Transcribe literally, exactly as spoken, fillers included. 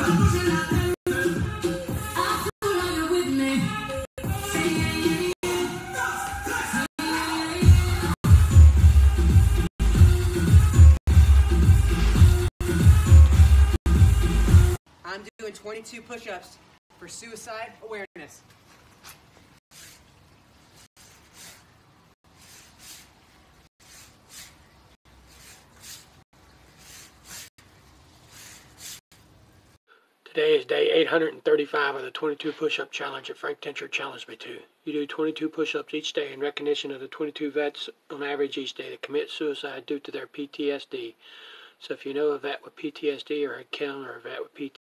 I'm doing twenty-two push-ups for suicide awareness. Today is day eight hundred thirty-five of the twenty-two push-up challenge that Frank Tincher challenged me to. You do twenty-two push-ups each day in recognition of the twenty-two vets on average each day that commit suicide due to their P T S D. So if you know a vet with P T S D or a killer or a vet with P